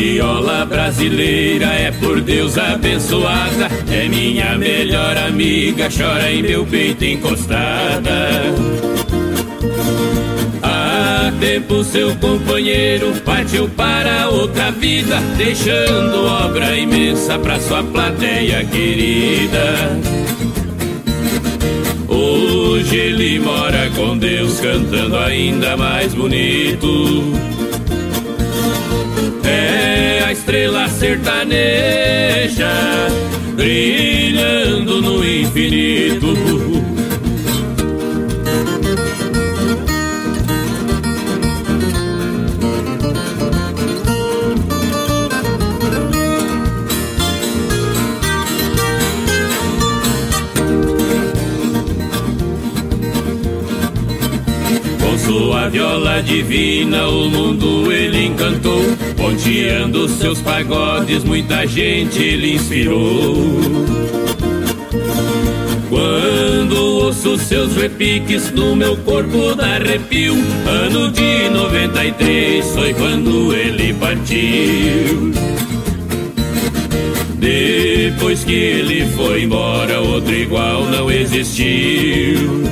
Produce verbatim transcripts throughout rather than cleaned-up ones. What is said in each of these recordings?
viola brasileira é por Deus abençoada, é minha melhor amiga, chora em meu peito encostada. Há tempo seu companheiro partiu para outra vida, deixando obra imensa pra sua plateia querida. Hoje ele mora com Deus, cantando ainda mais bonito. É a estrela sertaneja, brilhando no infinito. Sua viola divina o mundo ele encantou, ponteando seus pagodes muita gente ele inspirou. Quando ouço seus repiques no meu corpo dá arrepio, ano de noventa e três foi quando ele partiu. Depois que ele foi embora outro igual não existiu.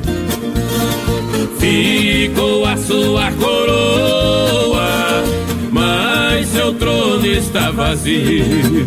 Ficou a sua coroa, mas seu trono está vazio.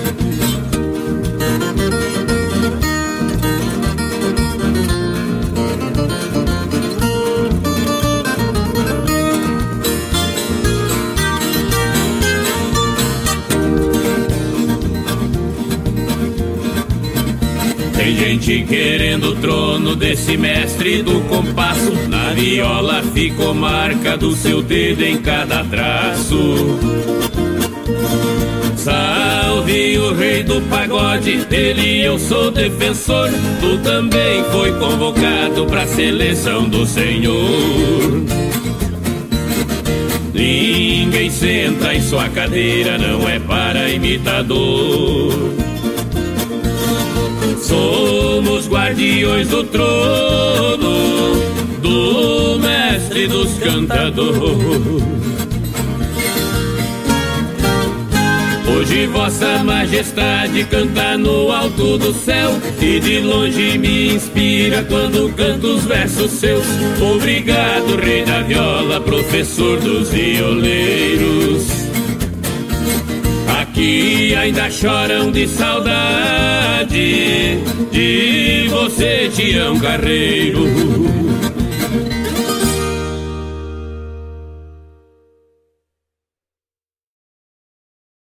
Tem gente querendo o trono desse mestre do compasso, na viola ficou marca do seu dedo em cada traço. Salve o rei do pagode, dele eu sou defensor, tu também foi convocado pra seleção do Senhor. Ninguém senta em sua cadeira, não é para imitador. Somos guardiões do trono, do mestre dos cantadores. Hoje vossa majestade canta no alto do céu, e de longe me inspira quando canto os versos seus. Obrigado, rei da viola, professor dos violeiros. Aqui ainda choram de saudade de você, Tião Carreiro.